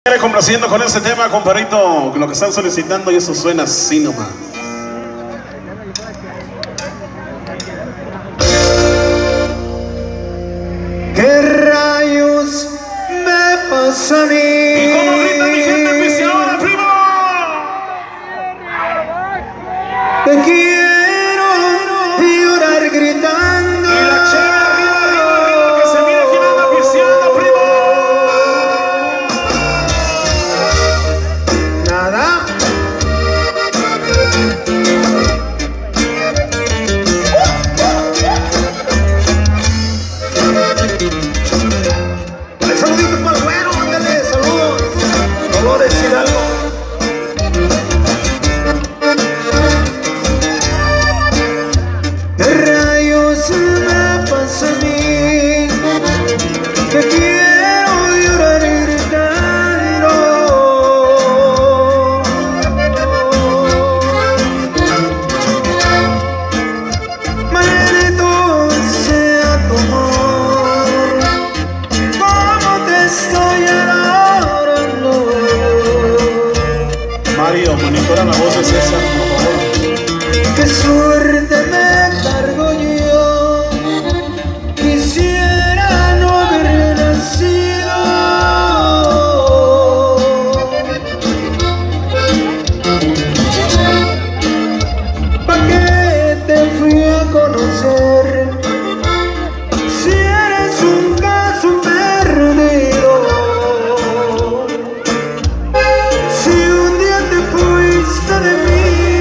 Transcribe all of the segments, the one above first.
Complaciendo con este tema, compadrito, lo que están solicitando, y eso suena así nomás. ¿Qué rayos me pasa a mí? ¿Y cómo grita mi gente aficionada, primo? Te quiero llorar gritando. Y la chela arriba, que se mira quién anda aficionada, primo. Nada. Saluditos para el güero, ándale, saludos. Dolores Hidalgo. ¿Qué rayos me pasa a mí? Te quiero llorar gritando. Maldito sea tu amor, cómo te estoy adorando. Mario, monitora la voz de César, por favor. Qué suerte me cargo yo, quisiera no haber nacido. ¿Pa' qué te fui a conocer si eres un caso perdido? Si un día te fuiste de mí,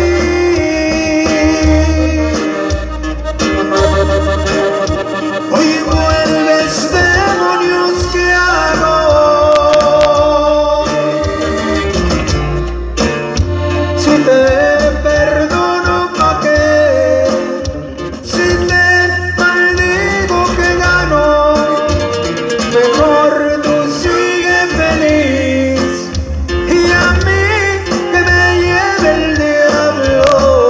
hoy vuelves, demonios, ¿qué hago? Si te perdono, ¿pa' qué? Si te maldigo, ¿qué gano? Mejor tú sigue feliz y a mí que me lleve el diablo.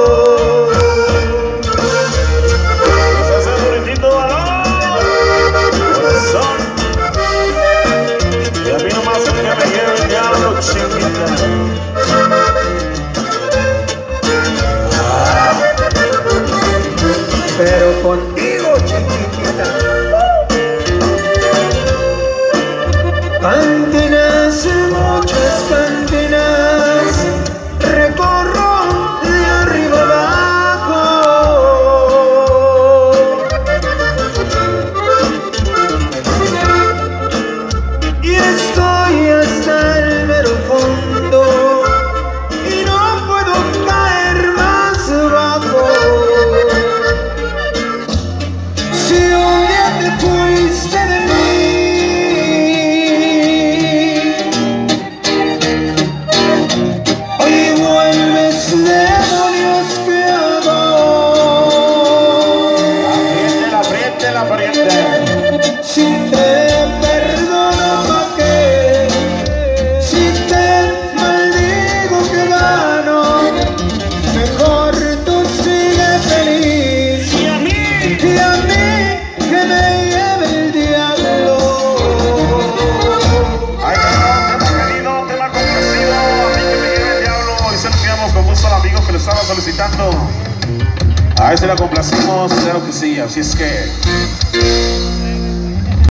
Se hace bonitito valor, corazón. Y a mí nomás que me lleve el diablo, chiquita. Pero contigo, chiquitita. Cantinas, muchas cantinas, recorro de arriba abajo. Y estoy hasta el mero fondo y no puedo caer más bajo. Si un día te fuiste de mí, hoy vuelves, demonios, ¿qué hago? Apriétela, apriétela. Si te perdono, ¿pa' qué? Si te maldigo, ¿qué gano? Mejor tú sigue feliz Y a mí. y a mí que me lleve el diablo. Ay, tema querido, tema complacido. A mí que me lleve el diablo. Y se lo enviamos con gusto al amigo que lo estaba solicitando. A ese la complacimos, claro que sí. Así es que